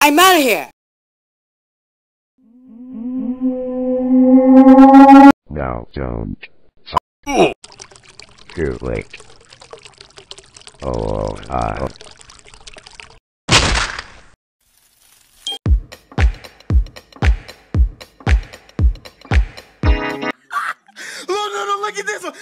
I'm out of here! No, don't. Too late. Oh, No, look at this one!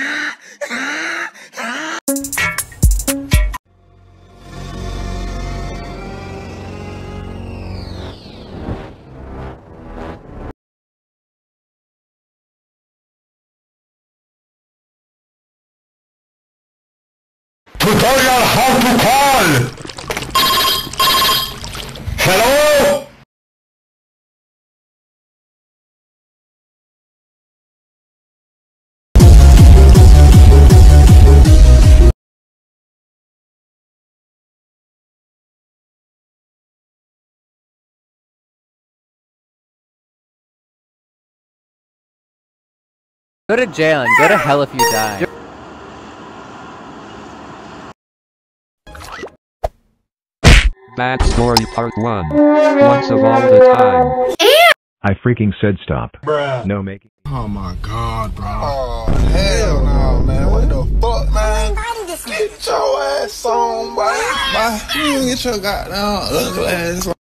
Tutorial how to call! Hello? Go to jail and go to hell if you die. Bad Story Part 1. Once of all the time. I freaking said stop. Bruh. No making. Oh my god, bro. Oh, hell no, man. What the fuck, man? Get your ass on, boy. You get your goddamn ugly ass on.